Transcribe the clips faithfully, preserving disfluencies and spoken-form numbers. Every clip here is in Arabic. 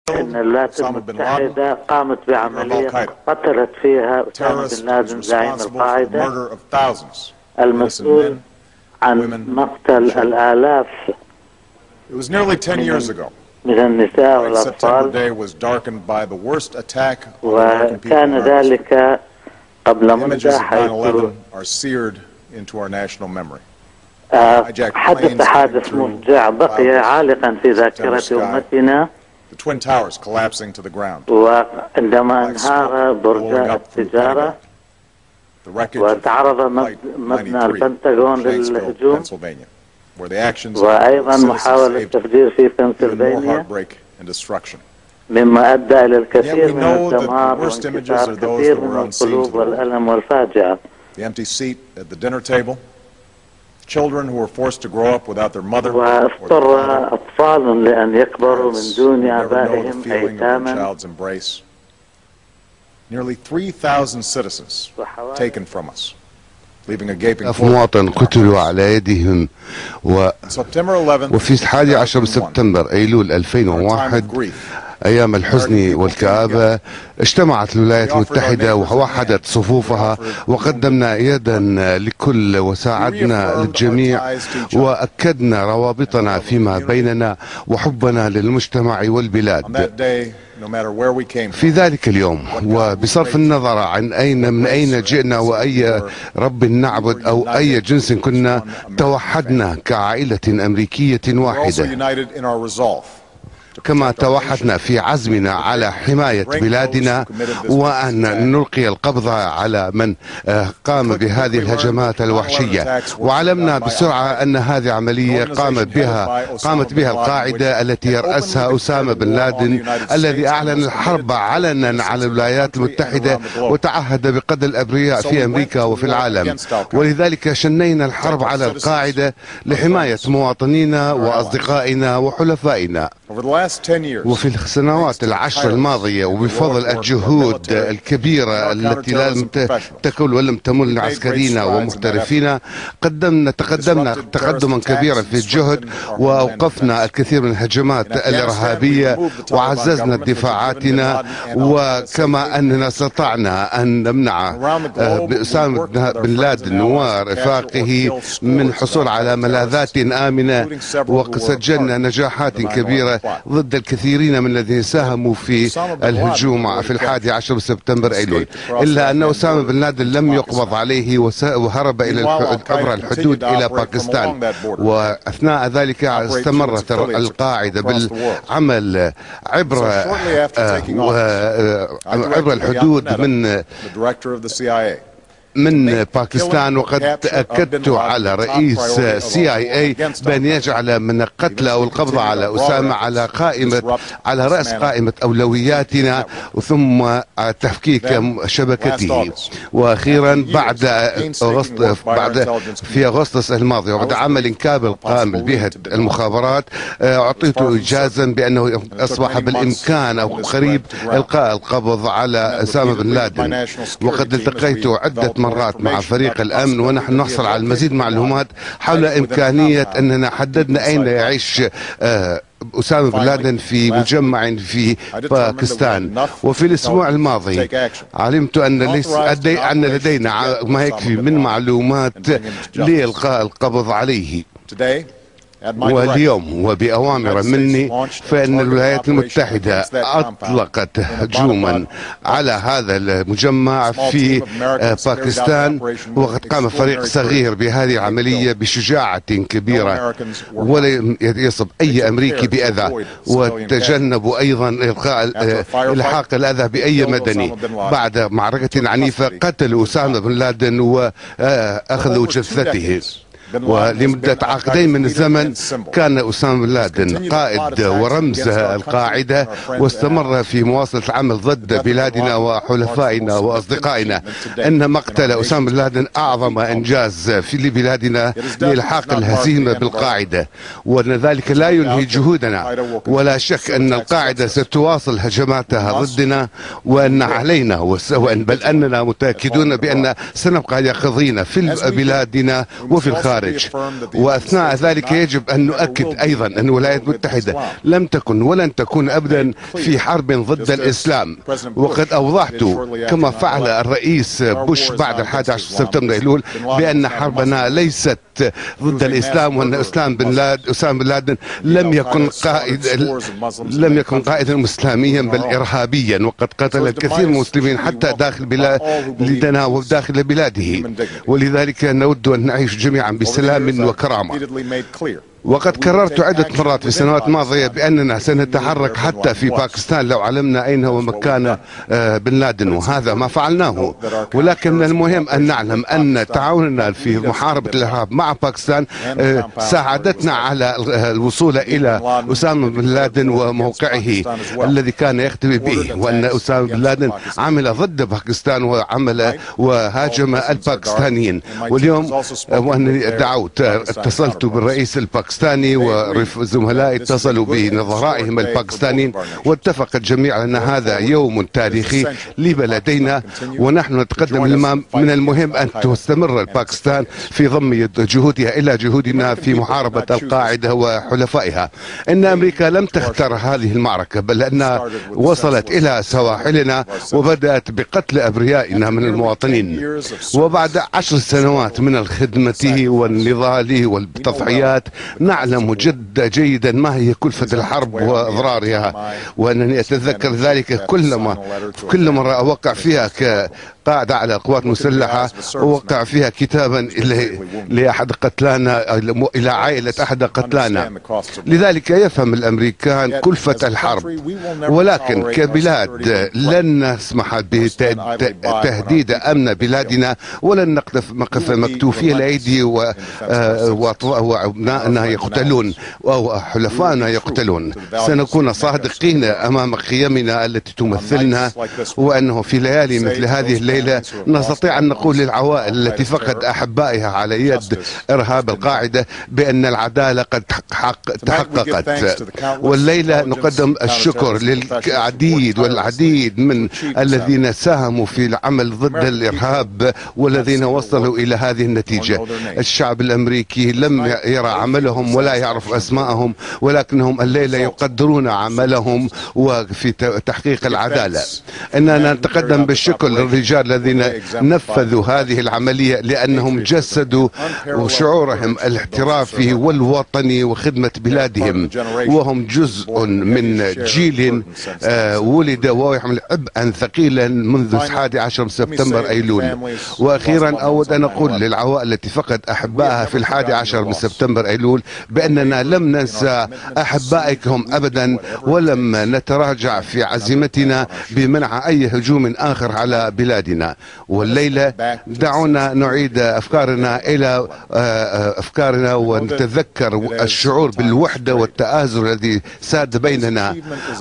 أن الولايات المتحدة قامت بعملية قتلت فيها أسامة بن لادن زعيم القاعدة المسؤول عن مقتل الآلاف من النساء والأطفال، وكان ذلك قبل مدة، حيث حدث حادث مفجع بقي عالقا في ذاكرة أمتنا، وعندما انهار برج التجارة وتعرض مبنى البنتاغون للهجوم، وأيضا محاولة تفجير في بنسلفانيا، مما أدى إلى الكثير من الدمار وانكسار كثير من القلوب والألم والفاجعة. واضطر أطفال لأن يكبروا من دون آبائهم أيتاما. ألاف مواطن قتلوا على يدهم. و... وفي الحادي عشر سبتمبر أيلول ألفين وواحد، أيام الحزن والكآبة، اجتمعت الولايات المتحدة ووحدت صفوفها، وقدمنا يدا لكل وساعدنا للجميع، وأكدنا روابطنا فيما بيننا وحبنا للمجتمع والبلاد. في ذلك اليوم، وبصرف النظر عن أين من أين جئنا وأي رب نعبد أو أي جنس كنا، توحدنا كعائلة أمريكية واحدة، كما توحدنا في عزمنا على حماية بلادنا وأن نلقي القبض على من قام بهذه الهجمات الوحشية. وعلمنا بسرعة أن هذه عملية قامت بها قامت بها القاعدة التي يرأسها أسامة بن لادن، الذي أعلن الحرب علنا على الولايات المتحدة وتعهد بقتل الأبرياء في أمريكا وفي العالم. ولذلك شنينا الحرب على القاعدة لحماية مواطنينا وأصدقائنا وحلفائنا. وفي السنوات العشر الماضية، وبفضل الجهود الكبيرة التي لم تكن ولم تمل عسكريين ومحترفين، قدمنا تقدمنا تقدما كبيرا في الجهد، وأوقفنا الكثير من الهجمات الإرهابية، وعززنا دفاعاتنا، وكما أننا استطعنا أن نمنع أسامة بن لادن ورفاقه من حصول على ملاذات آمنة، وسجلنا نجاحات كبيرة ضد الكثيرين من الذين ساهموا في الهجوم في الحادي عشر سبتمبر أيلول. إلا أن أسامة بن لادن لم يقبض عليه وهرب إلى عبر الحدود إلى باكستان. وأثناء ذلك استمرت القاعدة بالعمل عبر عبر الحدود من من باكستان. وقد أكدت على رئيس سي آي اي بأن يجعل من القتل أو القبض على أسامة على قائمة على رأس قائمة أولوياتنا، ثم تفكيك شبكته. وأخيرا بعد أغسطس بعد في أغسطس الماضي، وبعد عمل كامل قام به المخابرات، أعطيت إجازا بأنه أصبح بالإمكان أو قريب إلقاء القبض على أسامة بن لادن. وقد التقيت عدة مرات مع فريق الأمن ونحن نحصل على المزيد معلومات حول إمكانية أننا حددنا أين يعيش أسامة بن لادن في مجمع في باكستان. وفي الأسبوع الماضي علمت أن ليس أن لدينا ما يكفي من معلومات لإلقاء القبض عليه. واليوم وبأوامر مني فإن الولايات المتحدة أطلقت هجوما على هذا المجمع في باكستان، وقد قام فريق صغير بهذه العملية بشجاعة كبيرة ولم يصب أي أمريكي بأذى، وتجنبوا أيضا إلقاء إلحاق الأذى بأي مدني. بعد معركة عنيفة قتلوا أسامة بن لادن وأخذوا جثته. ولمدة عقدين من الزمن كان أسامة بن لادن قائد ورمز القاعدة، واستمر في مواصلة العمل ضد بلادنا وحلفائنا وأصدقائنا. إن مقتل أسامة بن لادن أعظم إنجاز في لبلادنا لإلحاق الهزيمة بالقاعدة، وأن ذلك لا يلهي جهودنا. ولا شك أن القاعدة ستواصل هجماتها ضدنا، وأن علينا وأن بل أننا متأكدون بأن سنبقى يقظين في بلادنا وفي الخارج الخارج. وأثناء ذلك يجب أن نؤكد أيضا أن الولايات المتحدة لم تكن ولن تكون أبدا في حرب ضد الإسلام، وقد أوضحت كما فعل الرئيس بوش بعد الحادي عشر سبتمبر أيلول بأن حربنا ليست ضد الإسلام، وأن أسامة بن لادن أسامة بن لادن لم يكن قائد لم يكن قائدا إسلاميا بل إرهابيا، وقد قتل الكثير من المسلمين حتى داخل بلادنا وداخل بلاده، ولذلك نود أن نعيش جميعا بسلام وكرامة. وقد كررت عدة مرات في السنوات الماضية بأننا سنتحرك حتى في باكستان لو علمنا أين هو مكان بن لادن، وهذا ما فعلناه. ولكن المهم أن نعلم أن تعاوننا في محاربة الإرهاب مع باكستان ساعدتنا على الوصول إلى أسامة بن لادن وموقعه الذي كان يختبئ به، وأن أسامة بن لادن عمل ضد باكستان وعمل وهاجم الباكستانيين. واليوم وأنني دعوت اتصلت بالرئيس الباكستاني وزملائي اتصلوا بنظرائهم الباكستانيين، واتفق الجميع أن هذا يوم تاريخي لبلدينا، ونحن نتقدم الأمام. من المهم أن تستمر باكستان في ضم جهودها إلى جهودنا في محاربة القاعدة وحلفائها. إن أمريكا لم تختار هذه المعركة، بل أنها وصلت إلى سواحلنا وبدأت بقتل أبريائنا من المواطنين. وبعد عشر سنوات من الخدمة والنضال والتضحيات نعلم جد جيدا ما هي كلفة الحرب وأضرارها، وأنني أتذكر ذلك كلما كل مرة أوقع فيها كقاعدة على القوات المسلحة أوقع فيها كتابا لأحد قتلانا إلى عائلة أحد قتلانا. لذلك يفهم الأمريكان كلفة الحرب، ولكن كبلاد لن نسمح بتهديد أمن بلادنا، ولن نقف مكتوفي الأيدي وأبنائنا يقتلون أو حلفائنا يقتلون. سنكون صادقين أمام قيمنا التي تمثلنا، وأنه في ليالي مثل هذه الليلة نستطيع أن نقول للعوائل التي فقد أحبائها على يد إرهاب القاعدة بأن العدالة قد تحققت. والليلة نقدم الشكر للعديد والعديد من الذين ساهموا في العمل ضد الإرهاب والذين وصلوا إلى هذه النتيجة. الشعب الأمريكي لم يرى عملهم ولا يعرف أسماءهم، ولكنهم الليلة يقدرون عملهم وفي تحقيق العدالة. إننا نتقدم بالشكر للرجال الذين نفذوا هذه العملية، لأنهم جسدوا شعورهم الاحترافي والوطني وخدمة بلادهم، وهم جزء من جيل ولد ويحمل عبئا ثقيلا منذ الحادي عشر سبتمبر أيلول. وأخيرا أود أن أقول للعوائل التي فقد أحبائها في الحادي عشر من سبتمبر أيلول بأننا لم ننسى أحبائكم أبدا، ولم نتراجع في عزيمتنا بمنع أي هجوم آخر على بلادنا. والليلة دعونا نعيد أفكارنا إلى أفكارنا ونتذكر الشعور بالوحدة والتآزر الذي ساد بيننا،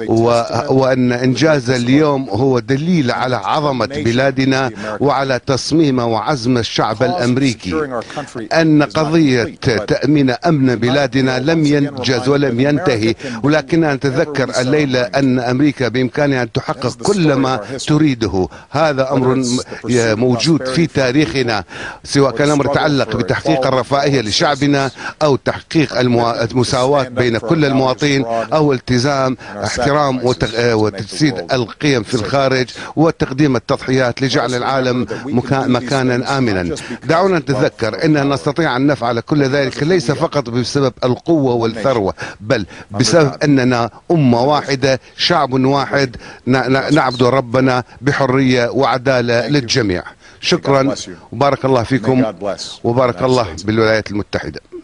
وأن إنجاز اليوم هو دليل على عظمة بلادنا وعلى تصميم وعزم الشعب الأمريكي. أن قضية تأمين أمن بلادنا لم ينجز ولم ينتهي، ولكننا نتذكر الليلة أن أمريكا بإمكانها أن تحقق كل ما تريده. هذا أمر موجود في تاريخنا، سواء كان الأمر يتعلق بتحقيق الرفاهية لشعبنا أو تحقيق المساواة بين كل المواطنين أو التزام احترام وتجسيد القيم في الخارج وتقديم التضحيات لجعل العالم مكانا آمنا. دعونا نتذكر أننا نستطيع أن نفعل كل ذلك ليس فقط بسبب القوة والثروة، بل بسبب أننا أمة واحدة، شعب واحد، نعبد ربنا بحرية وعدالة للجميع. شكرا وبارك الله فيكم، وبارك الله بالولايات المتحدة.